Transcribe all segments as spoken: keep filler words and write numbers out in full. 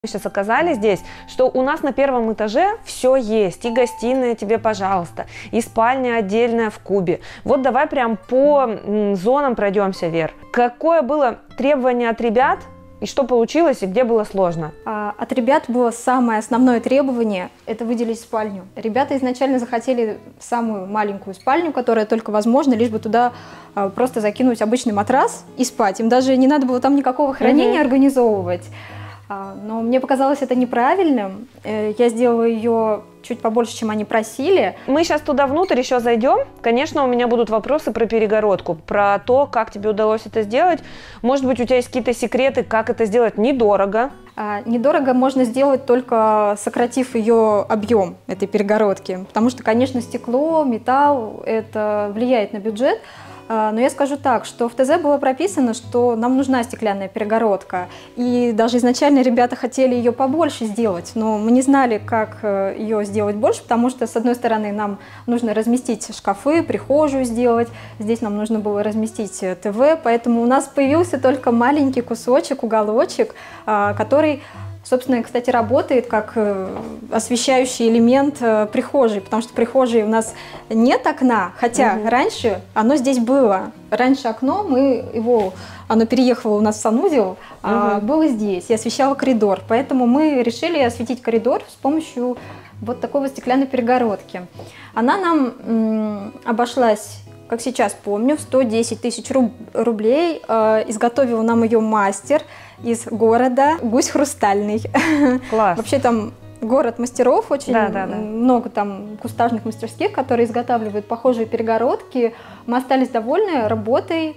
Мы сейчас оказались здесь, что у нас на первом этаже все есть, и гостиная тебе, пожалуйста, и спальня отдельная в кубе. Вот давай прям по зонам пройдемся, Вер. Какое было требование от ребят, и что получилось, и где было сложно? А, от ребят было самое основное требование – это выделить спальню. Ребята изначально захотели самую маленькую спальню, которая только возможно, лишь бы туда а, просто закинуть обычный матрас и спать. Им даже не надо было там никакого хранения mm-hmm. организовывать. Но мне показалось это неправильным. Я сделала ее чуть побольше, чем они просили. Мы сейчас туда внутрь еще зайдем. Конечно, у меня будут вопросы про перегородку, про то, как тебе удалось это сделать. Может быть, у тебя есть какие-то секреты, как это сделать недорого? А, недорого можно сделать, только сократив ее объем, этой перегородки. Потому что, конечно, стекло, металл, это влияет на бюджет. Но я скажу так, что в ТЗ было прописано, что нам нужна стеклянная перегородка. И даже изначально ребята хотели ее побольше сделать, но мы не знали, как ее сделать больше, потому что, с одной стороны, нам нужно разместить шкафы, прихожую сделать, здесь нам нужно было разместить ТВ, поэтому у нас появился только маленький кусочек, уголочек, который... Собственно, кстати, работает как освещающий элемент прихожей, потому что в прихожей у нас нет окна, хотя угу. раньше оно здесь было. Раньше окно, мы его, оно переехало у нас в санузел, угу. а было здесь и освещало коридор. Поэтому мы решили осветить коридор с помощью вот такой вот стеклянной перегородки. Она нам м, обошлась, как сейчас помню, в сто десять тысяч рублей. Э, изготовил нам ее мастер из города Гусь Хрустальный. Класс. Вообще там город мастеров, очень да, да, да. много там кустажных мастерских, которые изготавливают похожие перегородки. Мы остались довольны работой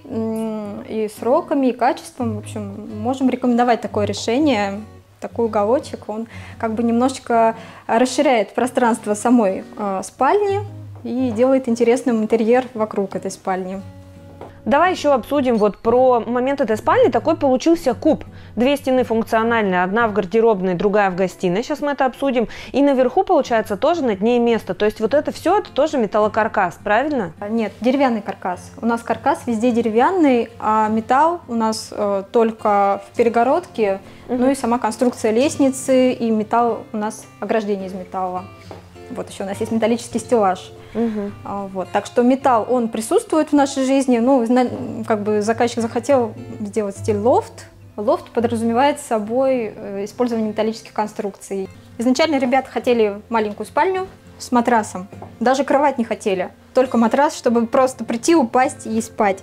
и сроками, и качеством. В общем, можем рекомендовать такое решение. Такой уголочек, он как бы немножечко расширяет пространство самой э, спальни и делает интересным интерьер вокруг этой спальни. Давай еще обсудим вот про момент этой спальни. Такой получился куб. Две стены функциональные, одна в гардеробной, другая в гостиной. Сейчас мы это обсудим. И наверху, получается, тоже над ней место. То есть вот это все, это тоже металлокаркас, правильно? Нет, деревянный каркас. У нас каркас везде деревянный, а металл у нас э, только в перегородке. Угу. Ну и сама конструкция лестницы, и металл у нас ограждение из металла. Вот еще у нас есть металлический стеллаж. Угу. Вот. Так что металл, он присутствует в нашей жизни. Ну, как бы заказчик захотел сделать стиль лофт. Лофт подразумевает собой использование металлических конструкций. Изначально ребята хотели маленькую спальню с матрасом. Даже кровать не хотели. Только матрас, чтобы просто прийти, упасть и спать.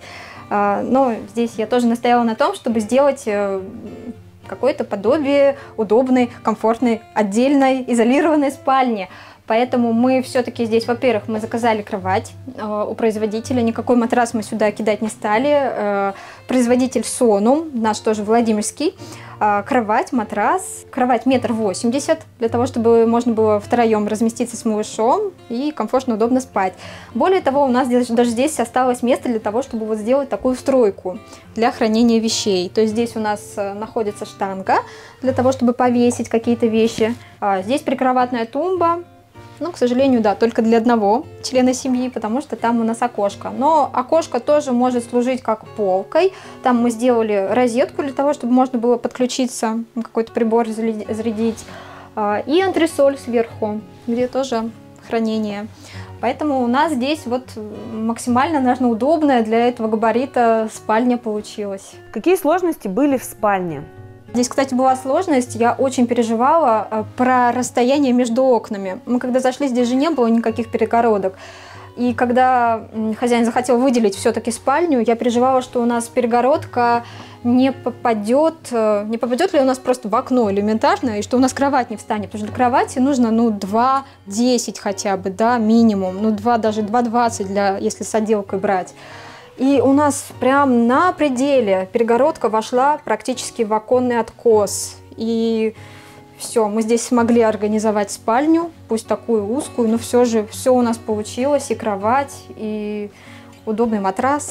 Но здесь я тоже настояла на том, чтобы сделать какое-то подобие удобной, комфортной, отдельной, изолированной спальни. Поэтому мы все-таки здесь, во-первых, мы заказали кровать э, у производителя, никакой матрас мы сюда кидать не стали. Э, производитель Сонум, наш тоже Владимирский. Э, кровать, матрас, кровать метр восемьдесят, для того, чтобы можно было втроем разместиться с малышом и комфортно, удобно спать. Более того, у нас здесь, даже здесь осталось место для того, чтобы вот сделать такую встройку для хранения вещей. То есть здесь у нас находится штанга для того, чтобы повесить какие-то вещи. А здесь прикроватная тумба. Ну, к сожалению, да, только для одного члена семьи, потому что там у нас окошко. Но окошко тоже может служить как полкой. Там мы сделали розетку для того, чтобы можно было подключиться, какой-то прибор зарядить. И антресоль сверху, где тоже хранение. Поэтому у нас здесь вот максимально, наверное, удобная для этого габарита спальня получилась. Какие сложности были в спальне? Здесь, кстати, была сложность, я очень переживала про расстояние между окнами. Мы когда зашли, здесь же не было никаких перегородок. И когда хозяин захотел выделить все-таки спальню, я переживала, что у нас перегородка не попадет, не попадет ли у нас просто в окно элементарно, и что у нас кровать не встанет. Потому что для кровати нужно, ну, два десять хотя бы, да, минимум, ну, два, даже два двадцать, для, если с отделкой брать. И у нас прям на пределе перегородка вошла практически в оконный откос. И все, мы здесь смогли организовать спальню, пусть такую узкую, но все же все у нас получилось. И кровать, и удобный матрас.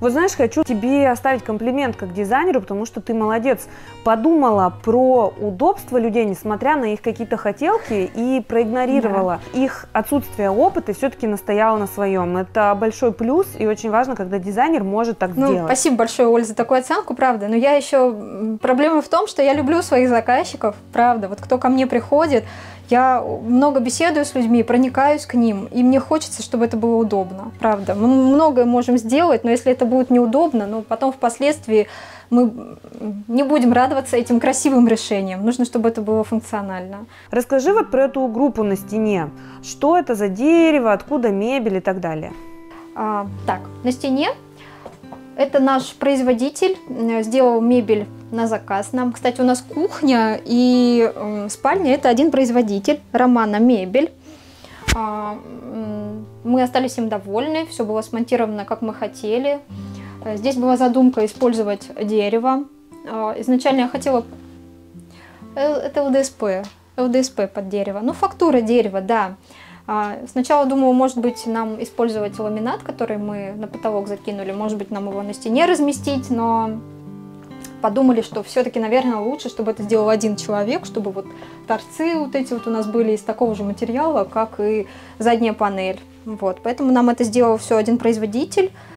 Вот знаешь, хочу тебе оставить комплимент как дизайнеру, потому что ты молодец. Подумала про удобство людей, несмотря на их какие-то хотелки, и проигнорировала да. их отсутствие опыта, и все-таки настояла на своем. Это большой плюс, и очень важно, когда дизайнер может так ну, сделать. Спасибо большое, Оль, за такую оценку, правда. Но я еще... Проблема в том, что я люблю своих заказчиков, правда. Вот кто ко мне приходит, я много беседую с людьми, проникаюсь к ним, и мне хочется, чтобы это было удобно, правда. Мы многое можем сделать, но если это будет неудобно, ну, потом впоследствии мы не будем радоваться этим красивым решениям. Нужно, чтобы это было функционально. Расскажи вот про эту группу на стене. Что это за дерево, откуда мебель и так далее? А, так, на стене это наш производитель сделал мебель на заказ нам. Кстати, у нас кухня и э, спальня – это один производитель, Романа Мебель. А, мы остались им довольны, все было смонтировано, как мы хотели. Здесь была задумка использовать дерево. А, изначально я хотела… Это ЛДСП, ЛДСП под дерево. Ну, фактура дерева, да. А, сначала думала, может быть, нам использовать ламинат, который мы на потолок закинули, может быть, нам его на стене разместить, но… Подумали, что все-таки, наверное, лучше, чтобы это сделал один человек, чтобы вот торцы вот эти вот у нас были из такого же материала, как и задняя панель. Вот, поэтому нам это сделал все один производитель.